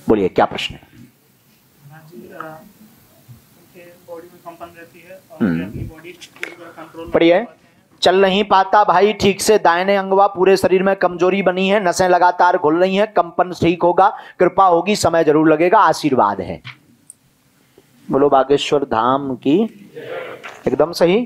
बोलिए क्या प्रश्न है? बॉडी में कंपन रहती है और अपनी बॉडी कंट्रोल पढ़िए। चल नहीं पाता भाई ठीक से दाहिने अंगवा, पूरे शरीर में कमजोरी बनी है, नसें लगातार घुल रही हैं, कंपन ठीक होगा, कृपा होगी, समय जरूर लगेगा, आशीर्वाद है। बोलो बागेश्वर धाम की। एकदम सही।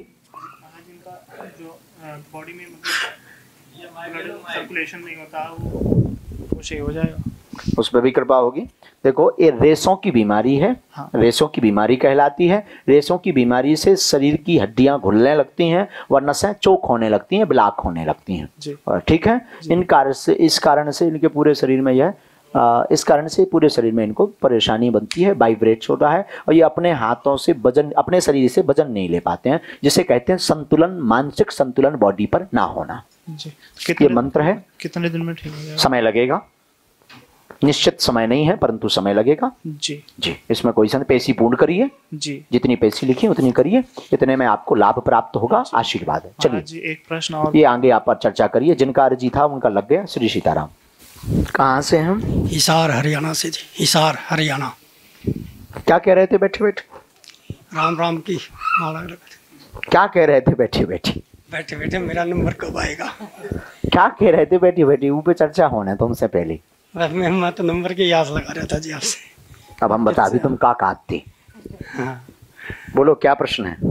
जो बॉडी में ब्लड सर्कुलेशन नहीं होता वो सही हो जाएगा, उस पर भी कृपा होगी। देखो ये रेशों की बीमारी है। हाँ। रेशों की बीमारी कहलाती है। रेशों की बीमारी से शरीर की हड्डियां घुलने लगती हैं, वह नसें चोक होने लगती हैं, ब्लॉक होने लगती हैं। जी। और ठीक है, इन कारण से, इस कारण से इनके पूरे शरीर में यह इस कारण से पूरे शरीर में इनको परेशानी बनती है, वाइब्रेट होता है, और ये अपने हाथों से वजन, अपने शरीर से वजन नहीं ले पाते हैं, जिसे कहते हैं संतुलन, मानसिक संतुलन बॉडी पर ना होना। जी। ये मंत्र है। कितने दिन में ठीक हो जाएगा? समय लगेगा, निश्चित समय नहीं है, परंतु समय लगेगा। जी जी, इसमें कोई संदेह, पेशी पूर्ण करिए, जी। जितनी पेशी लिखी उतनी करिए, इतने में आपको लाभ प्राप्त होगा, आशीर्वाद है। चलिए जी, एक प्रश्न और। ये आगे आप पर चर्चा करिए, जिनका अर्जी था उनका लग गया। श्री सीताराम। कहाँ से हम? हिसार हरियाणा से जी, हिसार हरियाणा। क्या कह रहे थे बैठे बैठे? राम राम की माला क्या कह रहे थे बैठे बैठे? बैठे बैठे मेरा नंबर कब आएगा? क्या कह रहे थे बैठे बैठे? ऊपर चर्चा होना है तुमसे पहले। बस मैं तो नंबर की याद लगा रहा था जी आपसे। अब हम बता भी तुम का कहते। हाँ, बोलो क्या प्रश्न है?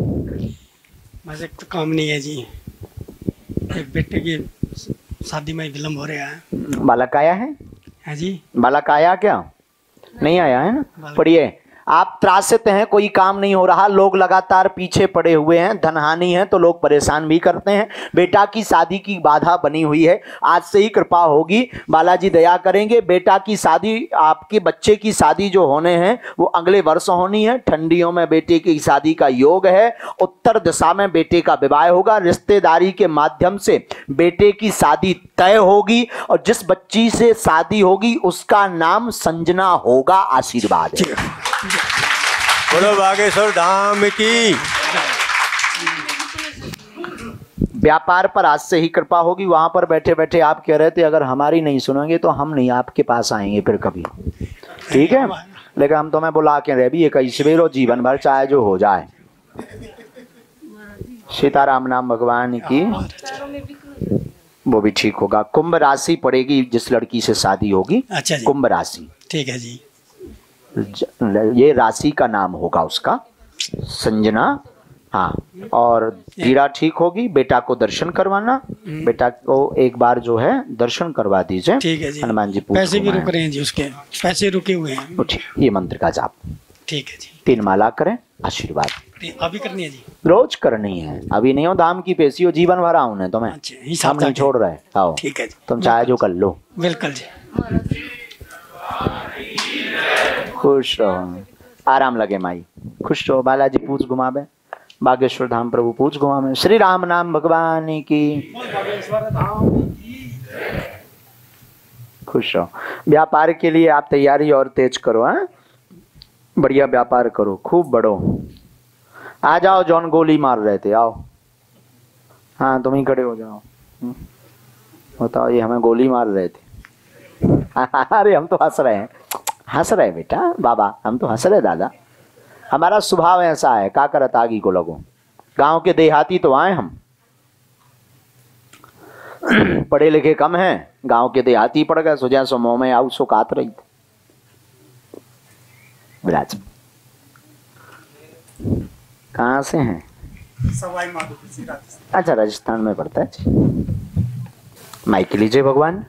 बस एक तो काम नहीं है जी, एक बेटे की शादी में विलम्ब हो रहा है। बालक आया है? हाँ जी। बालक आया क्या? नहीं आया है ना? बालक- पढ़िए। आप त्रासित हैं, कोई काम नहीं हो रहा, लोग लगातार पीछे पड़े हुए हैं, धनहानि है तो लोग परेशान भी करते हैं, बेटा की शादी की बाधा बनी हुई है, आज से ही कृपा होगी, बालाजी दया करेंगे। बेटा की शादी, आपके बच्चे की शादी जो होने हैं वो अगले वर्ष होनी है। ठंडियों में बेटे की शादी का योग है, उत्तर दिशा में बेटे का विवाह होगा, रिश्तेदारी के माध्यम से बेटे की शादी तय होगी, और जिस बच्ची से शादी होगी उसका नाम संजना होगा, आशीर्वाद है। बोलो बागेश्वर धाम की। व्यापार पर आज से ही कृपा होगी। वहां पर बैठे बैठे आप कह रहे थे अगर हमारी नहीं सुनेंगे तो हम नहीं आपके पास आएंगे फिर कभी, ठीक है? लेकिन हम तुम्हें बुला के रह भी कई सवेरो जीवन भर चाहे जो हो जाए। सीताराम नाम भगवान की। वो भी ठीक होगा। कुंभ राशि पड़ेगी जिस लड़की से शादी होगी। अच्छा जी, कुंभ राशि, ठीक है जी। ये राशि का नाम होगा उसका संजना। हाँ, और पीड़ा ठीक होगी। बेटा को दर्शन करवाना, बेटा को एक बार जो है दर्शन करवा दीजिए। ठीक है जी। हनुमान जी पैसे भी रुक रहे हैं जी, उसके पैसे रुके हुए हैं। ये मंत्र का जाप ठीक है जी। 3 माला करें, आशीर्वाद अभी करनी है जी? रोज करनी है। अभी नहीं हो, धाम की पेशी हो, जीवन भर आऊं तो मैं अच्छा, हिसाब हम नहीं छोड़ रहे। आओ, ठीक है जी, तुम चाहे जो कर लो। बिल्कुल जी। खुश रहो, आराम लगे माई, खुश रहो। बालाजी पूछ घुमावे, बागेश्वर धाम प्रभु पूछ घुमावे। श्री राम नाम भगवान की। खुश रहो। व्यापार के लिए आप तैयारी और तेज करो। हाँ, बढ़िया व्यापार करो, खूब बढ़ो। आ जाओ, जॉन गोली मार रहे थे, आओ। हाँ, तुम ही खड़े हो जाओ। बताओ, ये हमें गोली मार रहे थे। अरे हम तो हंस रहे हैं, हंस रहे बेटा, बाबा हम तो हंस रहे दादा। हमारा स्वभाव ऐसा है, का करत आगी को लगो। गांव के देहाती तो आए हम, पढ़े लिखे कम हैं, गांव के देहाती पड़ गए। सोचा सो मुंह में आऊ सो कात रही थी। विराज कहाँ से हैं? सवाई माधोपुर। अच्छा, राजस्थान में पड़ता है। माइक लीजिए भगवान।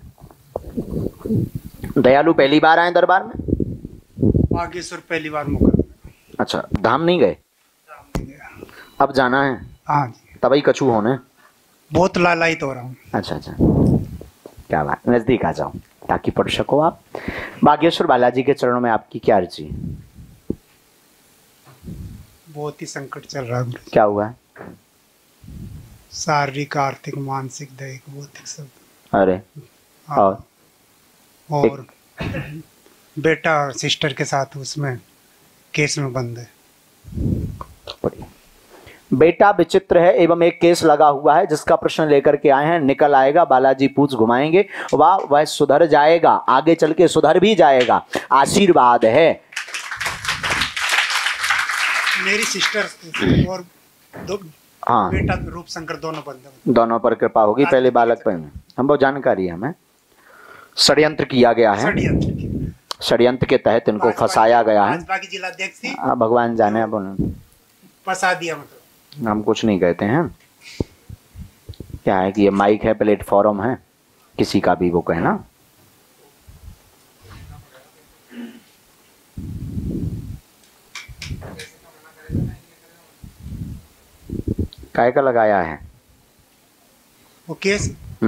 दयालु पहली बार आए दरबार में? बागेश्वर पहली बार मौका। अच्छा, धाम नहीं गए? अब जाना है? हाँ जी, तभी कछू होने। बहुत लालायित हो रहा हूँ। अच्छा अच्छा, क्या बात। नजदीक आ जाओ ताकि पढ़ सको आप। बागेश्वर बालाजी के चरणों में आपकी क्या अर्जी? बहुत ही संकट चल रहा है। क्या हुआ है? शारीरिक, आर्थिक, मानसिक, दैहिक, भौतिक सब। अरे, और बेटा सिस्टर के साथ उसमें केस में बंद है। बेटा विचित्र है एवं एक केस लगा हुआ है जिसका प्रश्न लेकर के आए हैं, निकल आएगा। बालाजी पूछ घुमाएंगे, वह सुधर जाएगा, आगे चल के सुधर भी जाएगा, आशीर्वाद है। मेरी सिस्टर और दो हाँ, बेटा रूप शंकर दोनों पर कृपा होगी। पहले बालक पर हम वो जानकारी है, हमें षड्यंत्र किया गया है, षड्यंत्र के तहत इनको फंसाया गया है। भाजपा की जिलाध्यक्ष थी, भगवान जाने, अब फंसा दिया। मतलब हम कुछ नहीं कहते हैं, क्या है कि ये माइक है, प्लेटफॉर्म है, किसी का भी वो कहना। काय का लगाया है वो केस,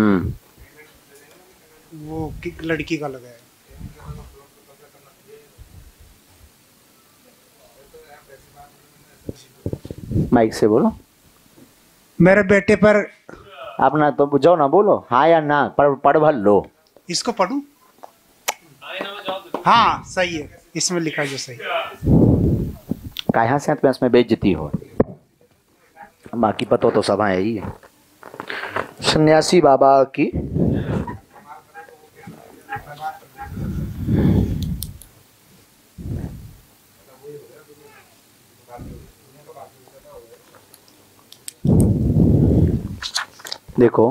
वो लड़की का लगाया। माइक से बोलो। मेरे बेटे पर अपना तो जाओ ना, बोलो हाँ या ना, पढ़ भर लो। इसको पढ़ूं? हाँ सही है, इसमें लिखा जो सही। कहाँ से तुम्हें इसमें बेइज्जती हो, बाकी पतो तो सब है ही। सन्यासी बाबा की देखो,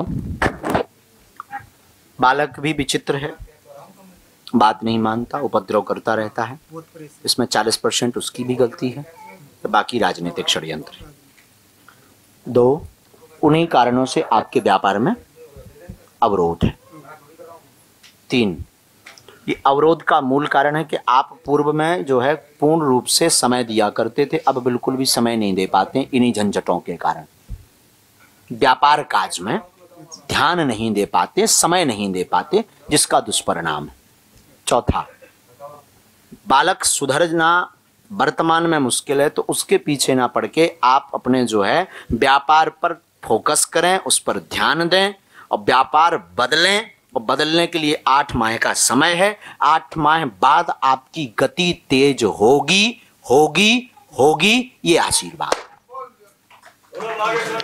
बालक भी विचित्र है, बात नहीं मानता, उपद्रव करता रहता है। इसमें 40% उसकी भी गलती है, बाकी राजनीतिक षड्यंत्र है। 2, उन्हीं कारणों से आपके व्यापार में अवरोध है। 3, ये अवरोध का मूल कारण है कि आप पूर्व में जो है पूर्ण रूप से समय दिया करते थे, अब बिल्कुल भी समय नहीं दे पाते इन्हीं झंझटों के कारण। व्यापार काज में ध्यान नहीं दे पाते, समय नहीं दे पाते, जिसका दुष्परिणाम है। 4, बालक सुधरना वर्तमान में मुश्किल है, तो उसके पीछे ना पड़ के आप अपने जो है व्यापार पर फोकस करें, उस पर ध्यान दें और व्यापार बदलें। और बदलने के लिए 8 माह का समय है। 8 माह बाद आपकी गति तेज होगी, होगी, होगी, ये आशीर्वाद।